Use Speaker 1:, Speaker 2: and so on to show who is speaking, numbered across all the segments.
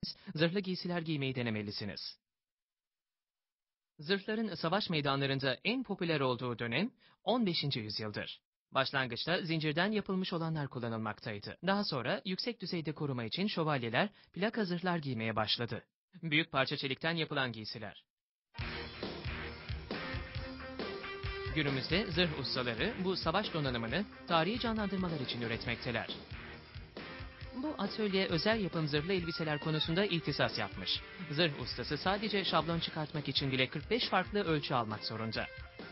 Speaker 1: zırhlı giysiler giymeyi denemelisiniz. Zırhların savaş meydanlarında en popüler olduğu dönem 15. yüzyıldır. Başlangıçta zincirden yapılmış olanlar kullanılmaktaydı. Daha sonra yüksek düzeyde koruma için şövalyeler plaka zırhlar giymeye başladı. Büyük parça çelikten yapılan giysiler. Günümüzde zırh ustaları bu savaş donanımını tarihi canlandırmalar için üretmekteler. Bu atölye özel yapım zırhlı elbiseler konusunda ihtisas yapmış. Zırh ustası sadece şablon çıkartmak için bile 45 farklı ölçü almak zorunda.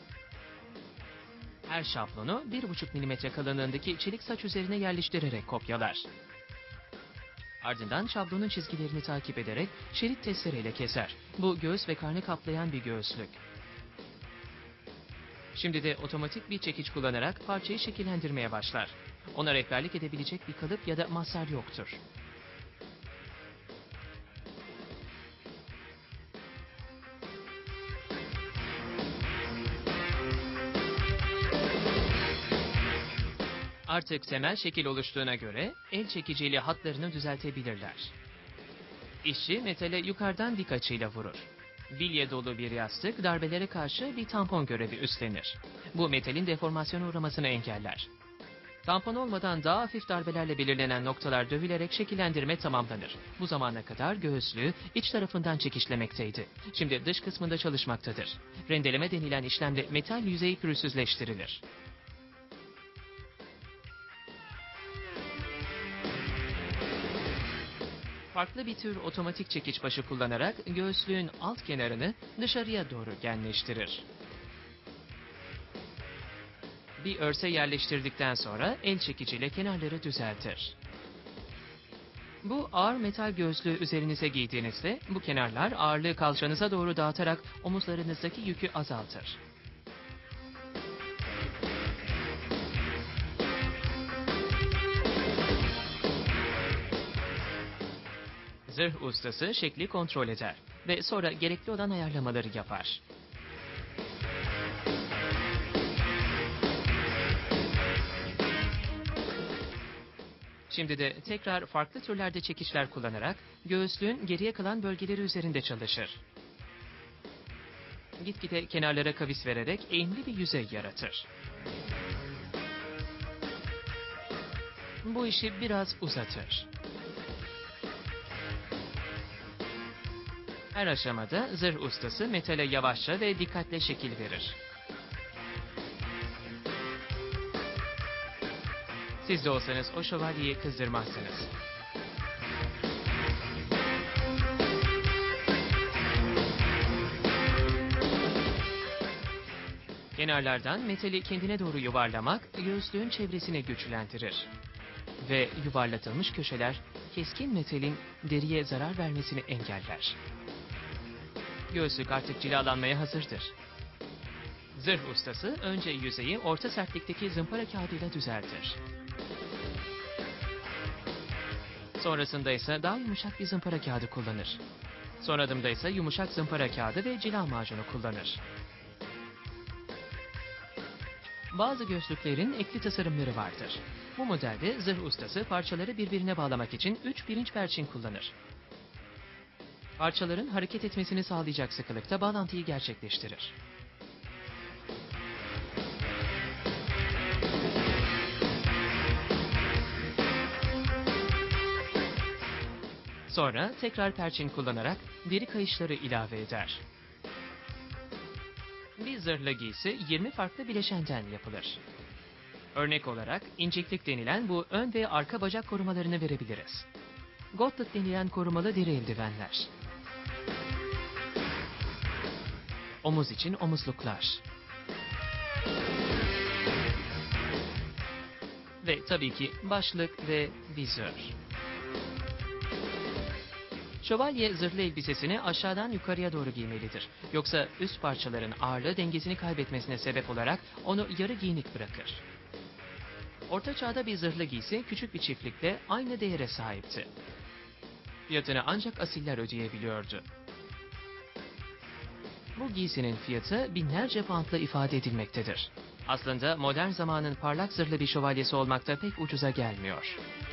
Speaker 1: Her şablonu 1,5 mm kalınlığındaki çelik saç üzerine yerleştirerek kopyalar. Ardından şablonun çizgilerini takip ederek şerit testereyle keser. Bu göğüs ve karnı kaplayan bir göğüslük. Şimdi de otomatik bir çekiç kullanarak parçayı şekillendirmeye başlar. Ona rehberlik edebilecek bir kalıp ya da masar yoktur. Artık temel şekil oluştuğuna göre el çekiciyle hatlarını düzeltebilirler. İşçi metale yukarıdan dik açıyla vurur. Bilye dolu bir yastık darbelere karşı bir tampon görevi üstlenir. Bu metalin deformasyona uğramasını engeller. Tampon olmadan daha hafif darbelerle belirlenen noktalar dövülerek şekillendirme tamamlanır. Bu zamana kadar göğüslüğü iç tarafından çekişlemekteydi. Şimdi dış kısmında çalışmaktadır. Rendeleme denilen işlemle metal yüzey pürüzsüzleştirilir. Farklı bir tür otomatik çekiç başı kullanarak göğüslüğün alt kenarını dışarıya doğru genleştirir. Bir örse yerleştirdikten sonra el çekiciyle kenarları düzeltir. Bu ağır metal göğüslüğü üzerinize giydiğinizde bu kenarlar ağırlığı kalçanıza doğru dağıtarak omuzlarınızdaki yükü azaltır. Zırh ustası şekli kontrol eder ve sonra gerekli olan ayarlamaları yapar. Şimdi de tekrar farklı türlerde çekiçler kullanarak göğüslüğün geriye kalan bölgeleri üzerinde çalışır. Gitgide kenarlara kavis vererek eğimli bir yüzey yaratır. Bu işi biraz uzatır. Her aşamada zırh ustası metale yavaşça ve dikkatle şekil verir. Siz de olsanız o şövalyeyi kızdırmazsınız. Kenarlardan metali kendine doğru yuvarlamak göğüslüğün çevresini güçlendirir. Ve yuvarlatılmış köşeler keskin metalin deriye zarar vermesini engeller. Göğüslük artık cilalanmaya hazırdır. Zırh ustası önce yüzeyi orta sertlikteki zımpara kağıdıyla düzeltir. Sonrasında ise daha yumuşak bir zımpara kağıdı kullanır. Son adımda ise yumuşak zımpara kağıdı ve cila macunu kullanır. Bazı göğüslüklerin ekli tasarımları vardır. Bu modelde zırh ustası parçaları birbirine bağlamak için 3 pirinç perçin kullanır. Parçaların hareket etmesini sağlayacak sıkılıkta bağlantıyı gerçekleştirir. Sonra tekrar perçin kullanarak deri kayışları ilave eder. Bir zırhlı giysi 20 farklı bileşenden yapılır. Örnek olarak inciklik denilen bu ön ve arka bacak korumalarını verebiliriz. Gotlık denilen korumalı deri eldivenler. Omuz için omuzluklar. Ve tabii ki başlık ve vizör. Şövalye zırhlı elbisesini aşağıdan yukarıya doğru giymelidir. Yoksa üst parçaların ağırlığı dengesini kaybetmesine sebep olarak onu yarı giyinik bırakır. Orta çağda bir zırhlı giysi küçük bir çiftlikte aynı değere sahipti. Fiyatını ancak asiller ödeyebiliyordu. Bu giysinin fiyatı binlerce poundla ifade edilmektedir. Aslında modern zamanın parlak zırhlı bir şövalyesi olmakta pek ucuza gelmiyor.